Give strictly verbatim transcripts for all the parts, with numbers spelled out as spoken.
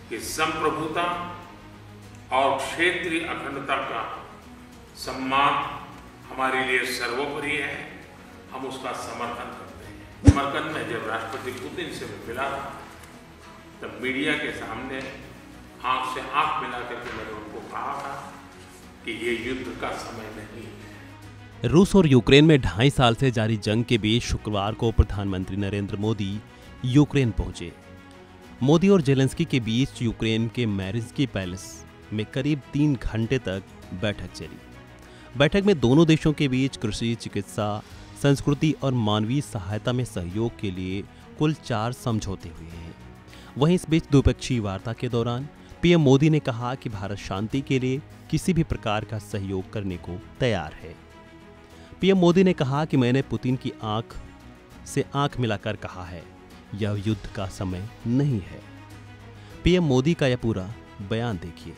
कि संप्रभुता और क्षेत्रीय अखंडता का सम्मान हमारे लिए सर्वोपरि है। हम उसका समर्थन करते हैं। समर्थन में जब राष्ट्रपति पुतिन से मिला तब मीडिया के सामने आंख से आंख मिला करके मैंने उनको कहा था कि ये युद्ध का समय नहीं है। रूस और यूक्रेन में ढाई साल से जारी जंग के बीच शुक्रवार को प्रधानमंत्री नरेंद्र मोदी यूक्रेन पहुंचे। मोदी और जेलेंस्की के बीच यूक्रेन के मैरिन्स्की पैलेस में करीब तीन घंटे तक बैठक चली। बैठक में दोनों देशों के बीच कृषि, चिकित्सा, संस्कृति और मानवीय सहायता में सहयोग के लिए कुल चार समझौते हुए हैं। वहीं इस बीच द्विपक्षीय वार्ता के दौरान पीएम मोदी ने कहा कि भारत शांति के लिए किसी भी प्रकार का सहयोग करने को तैयार है। पीएम मोदी ने कहा कि मैंने पुतिन की आंख से आंख मिलाकर कहा है, यह युद्ध का समय नहीं है। पीएम मोदी का यह पूरा बयान देखिए।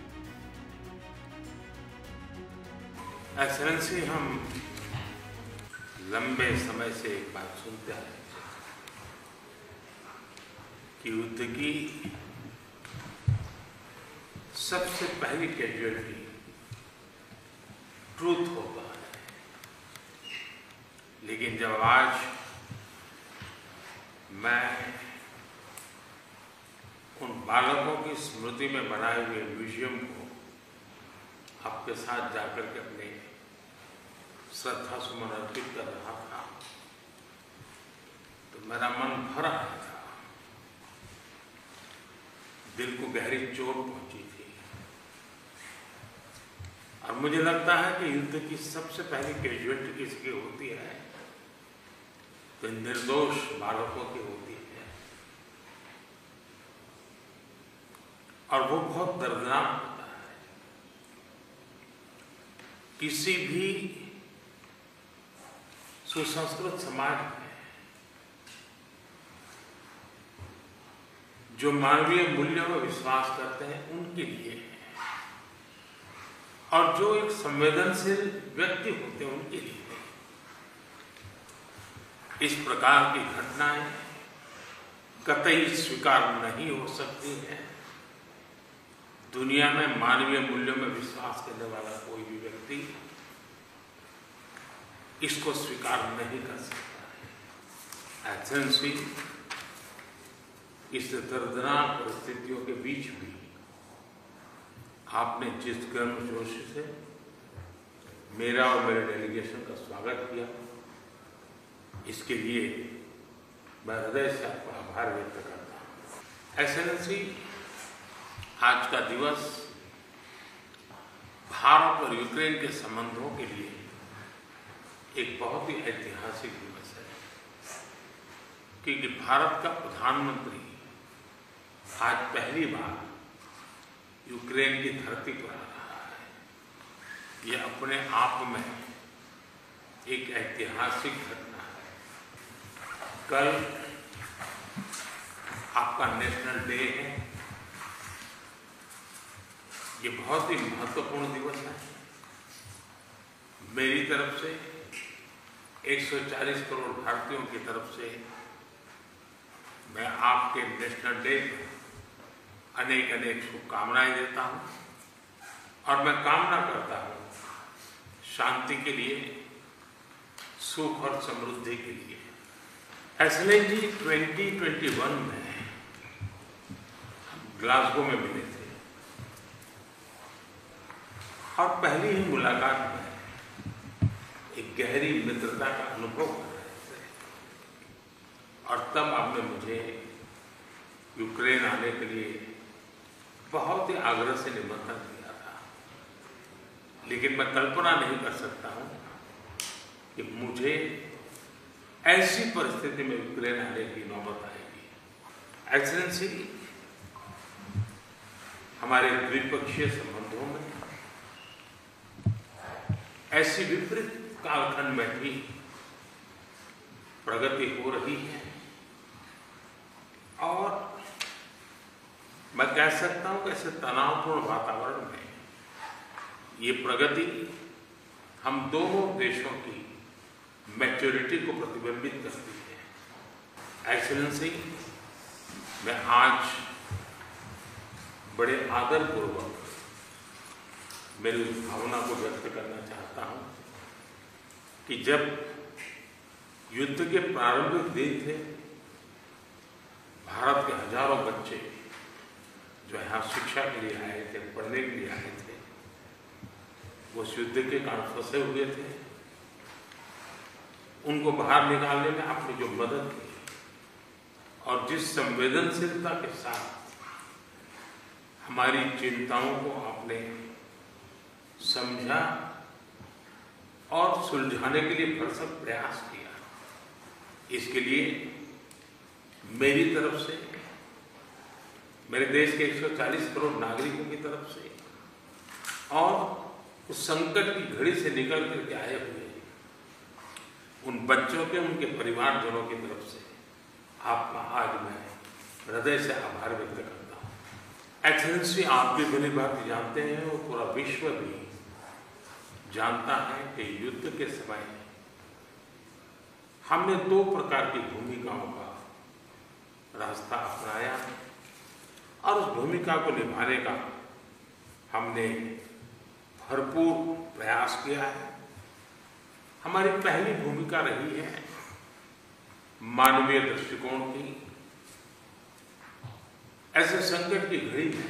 एक्सेलेंसी, हम लंबे समय से एक बात सुनते हैं कि युद्ध की सबसे पहली कैजुअलिटी ट्रूथ होता है। लेकिन जब आज मैं उन बालकों की स्मृति में बनाए हुए म्यूजियम को आपके साथ जाकर के अपने श्रद्धा सुमन अर्पित कर रहा था तो मेरा मन भर आया था, दिल को गहरी चोट पहुंची थी। और मुझे लगता है कि युद्ध की सबसे पहली कैजुअलिटी किसकी होती है तो निर्दोष बालकों की होती है। और वो बहुत दर्दनाक होता है। किसी भी सुसंस्कृत समाज में जो मानवीय मूल्यों में विश्वास करते हैं उनके लिए है, और जो एक संवेदनशील व्यक्ति होते हैं उनके लिए है। इस प्रकार की घटनाएं कतई स्वीकार नहीं हो सकती हैं। दुनिया में मानवीय मूल्यों में विश्वास करने वाला कोई भी व्यक्ति इसको स्वीकार नहीं कर सकता है। एक्सेलेंसी, इस दर्दनाक परिस्थितियों के बीच भी आपने जिस गर्मजोश से मेरा और मेरे डेलीगेशन का स्वागत किया, इसके लिए मैं हृदय से आपका आभार व्यक्त करता हूँ। एक्सेलेंसी, आज का दिवस भारत और यूक्रेन के संबंधों के लिए एक बहुत ही ऐतिहासिक दिवस है, क्योंकि भारत का प्रधानमंत्री आज पहली बार यूक्रेन की धरती पर आ रहा है। यह अपने आप में एक ऐतिहासिक घटना है। कल आपका नेशनल डे है। ये बहुत ही महत्वपूर्ण दिवस है। मेरी तरफ से एक सौ चालीस करोड़ भारतीयों की तरफ से मैं आपके नेशनल डे पर अनेक अनेक शुभकामनाएं देता हूं और मैं कामना करता हूं शांति के लिए, सुख और समृद्धि के लिए। एक्सेलेंसी, ट्वेंटी ट्वेंटी वन में ग्लासगो में मिले थे और पहली ही मुलाकात में एक गहरी मित्रता का अनुभव कर रहे थे। और तब आपने मुझे यूक्रेन आने के लिए बहुत ही आग्रह से निमंत्रण दिया था। लेकिन मैं कल्पना नहीं कर सकता हूं कि मुझे ऐसी परिस्थिति में यूक्रेन आने की नौबत आएगी। एक्सेलेंसी, हमारे द्विपक्षीय संबंधों में ऐसी विपरीत कालखंड में भी प्रगति हो रही है और मैं कह सकता हूं कि ऐसे तनावपूर्ण वातावरण में ये प्रगति हम दोनों देशों की मैच्योरिटी को प्रतिबिंबित करती है। एक्सेलेंसी, मैं आज बड़े आदरपूर्वक मेरी उस भावना को व्यक्त करना चाहता हूं कि जब युद्ध के प्रारंभिक दिन थे, भारत के हजारों बच्चे जो यहाँ शिक्षा के लिए आए थे, पढ़ने के लिए आए थे, वो उस युद्ध के कारण फंसे हुए थे। उनको बाहर निकालने में आपने जो मदद की और जिस संवेदनशीलता के साथ हमारी चिंताओं को आपने समझा और सुलझाने के लिए भरसक प्रयास किया, इसके लिए मेरी तरफ से, मेरे देश के एक सौ चालीस करोड़ नागरिकों की तरफ से और उस संकट की घड़ी से निकल करके आए हुए उन बच्चों के, उनके परिवारजनों की तरफ से आपका आज मैं हृदय से आभार व्यक्त करता हूँ। एक्सेलेंसी, आप भी भली भांति जानते हैं और पूरा विश्व भी जानता है कि युद्ध के समय हमने दो प्रकार की भूमिकाओं का रास्ता अपनाया और उस भूमिका को निभाने का हमने भरपूर प्रयास किया है। हमारी पहली भूमिका रही है मानवीय दृष्टिकोण की। ऐसे संकट की घड़ी में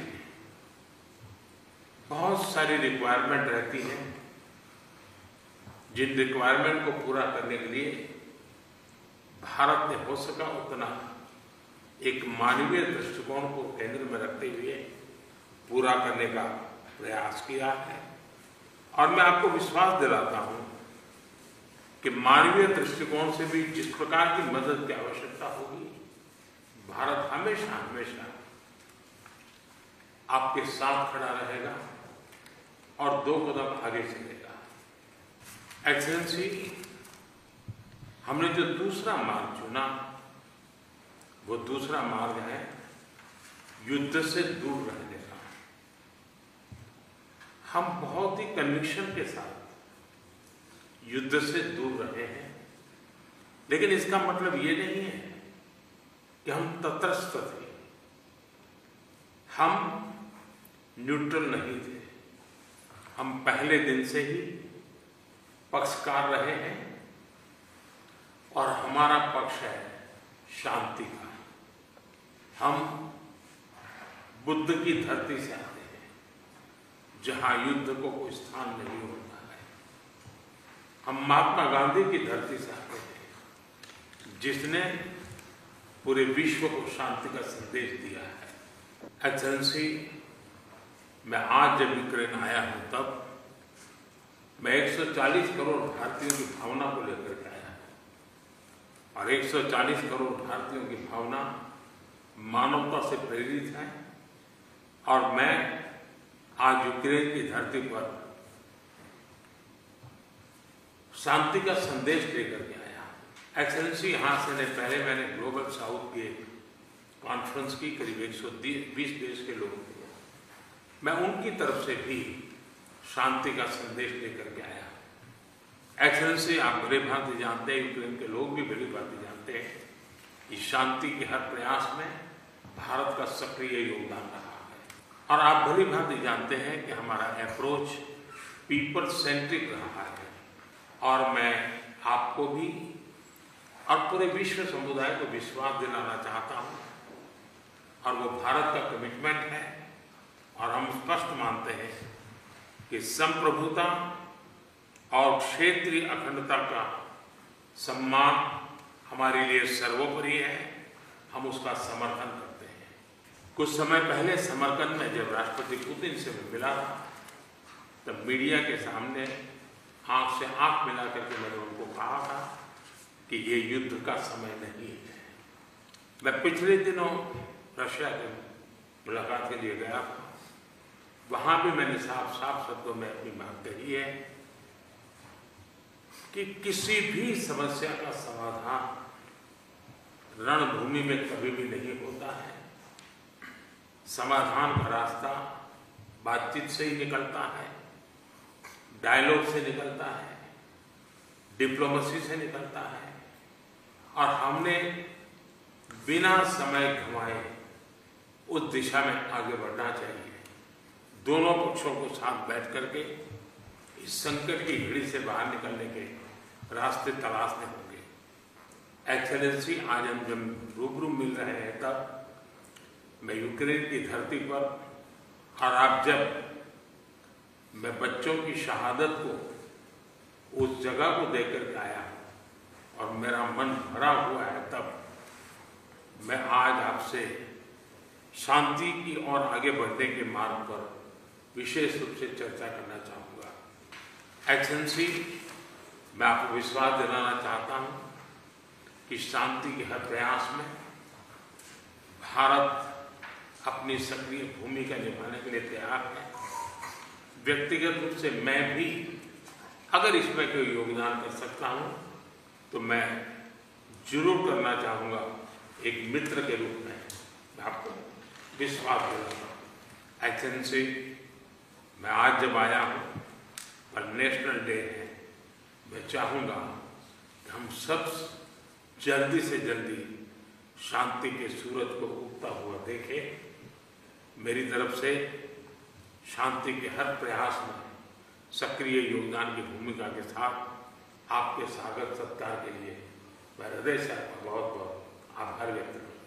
बहुत सारी रिक्वायरमेंट रहती है, जिन रिक्वायरमेंट को पूरा करने के लिए भारत ने हो सका उतना एक मानवीय दृष्टिकोण को केंद्र में रखते हुए पूरा करने का प्रयास किया है। और मैं आपको विश्वास दिलाता हूं कि मानवीय दृष्टिकोण से भी जिस प्रकार की मदद की आवश्यकता होगी, भारत हमेशा हमेशा आपके साथ खड़ा रहेगा और दो कदम आगे चलेगा। एक्सेलेंसी, हमने जो दूसरा मार्ग चुना वो दूसरा मार्ग है युद्ध से दूर रहने का। हम बहुत ही कन्विक्शन के साथ युद्ध से दूर रहे हैं, लेकिन इसका मतलब ये नहीं है कि हम तटस्थ थे, हम न्यूट्रल नहीं थे। हम पहले दिन से ही पक्षकार रहे हैं और हमारा पक्ष है शांति का। हम बुद्ध की धरती से आते हैं जहां युद्ध को कोई स्थान नहीं होता है। हम महात्मा गांधी की धरती से आते हैं जिसने पूरे विश्व को शांति का संदेश दिया है। एक्सेलेंसी, मैं आज जब यूक्रेन आया हूं तब मैं एक सौ चालीस करोड़ भारतीयों की भावना को लेकर के आया हूं और एक सौ चालीस करोड़ भारतीयों की भावना मानवता से प्रेरित है। और मैं आज यूक्रेन की धरती पर शांति का संदेश लेकर के आया। एक्सेलेंसी, यहां से पहले मैंने ग्लोबल साउथ की कॉन्फ्रेंस की, करीब एक सौ बीस देश के लोग थे, मैं उनकी तरफ से भी शांति का संदेश लेकर के आया। एक्सेलेंसी, आप भली भांति जानते हैं, यूक्रेन के लोग भी भली भांति जानते हैं कि शांति के हर प्रयास में भारत का सक्रिय योगदान रहा है। और आप भली भांति जानते हैं कि हमारा अप्रोच पीपल सेंट्रिक रहा है। और मैं आपको भी और पूरे विश्व समुदाय को विश्वास दिलाना चाहता हूं, और वो भारत का कमिटमेंट है। और हम स्पष्ट मानते हैं कि संप्रभुता और क्षेत्रीय अखंडता का सम्मान हमारे लिए सर्वोपरि है। हम उसका समर्थन करते हैं। कुछ समय पहले समरकंद में जब राष्ट्रपति पुतिन से मैं मिला था, तब मीडिया के सामने आंख से आंख मिला करके मैंने उनको कहा था कि ये युद्ध का समय नहीं है। मैं पिछले दिनों रशिया के मुलाकात के लिए गया था, वहां भी मैंने साफ साफ शब्दों में अपनी बात कही है कि किसी भी समस्या का समाधान रणभूमि में कभी भी नहीं होता है। समाधान का रास्ता बातचीत से ही निकलता है, डायलॉग से निकलता है, डिप्लोमेसी से निकलता है। और हमने बिना समय गंवाए उस दिशा में आगे बढ़ना चाहिए। दोनों पक्षों को साथ बैठ करके इस संकट की घड़ी से बाहर निकलने के रास्ते तलाशने होंगे। एक्सेलेंसी, आज हम जब रूबरू मिल रहे हैं तब मैं यूक्रेन की धरती पर, और आप जब मैं बच्चों की शहादत को, उस जगह को देख कर आया और मेरा मन भरा हुआ है, तब मैं आज आपसे शांति की ओर आगे बढ़ने के मार्ग पर विशेष रूप से चर्चा करना चाहूँगा। एक्सेलेंसी, मैं आपको विश्वास दिलाना चाहता हूँ कि शांति के हर प्रयास में भारत अपनी सक्रिय भूमिका निभाने के लिए तैयार है। व्यक्तिगत रूप से मैं भी अगर इसमें कोई योगदान कर सकता हूँ तो मैं जरूर करना चाहूँगा। एक मित्र के रूप में मैं आपको विश्वास दिलाता हूँ। एक्सेलेंसी, मैं आज जब आया हूँ पर नेशनल डे है, मैं चाहूँगा कि हम सब जल्दी से जल्दी शांति के सूरज को उगता हुआ देखें। मेरी तरफ से शांति के हर प्रयास में सक्रिय योगदान की भूमिका के साथ आपके स्वागत सत्कार के लिए मैं हृदय से आपका बहुत बहुत आभार व्यक्त करता हूँ।